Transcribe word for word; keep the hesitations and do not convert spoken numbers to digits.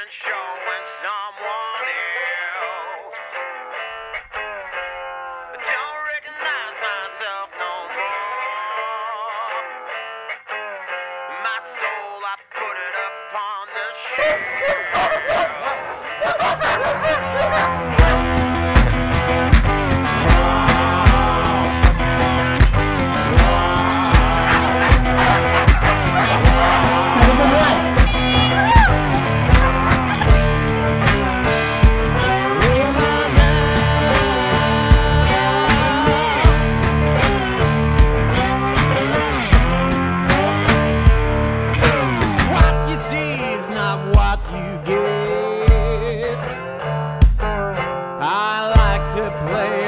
and showing someone else. I don't recognize myself no more. My soul, I put it up on the shelf. I like to play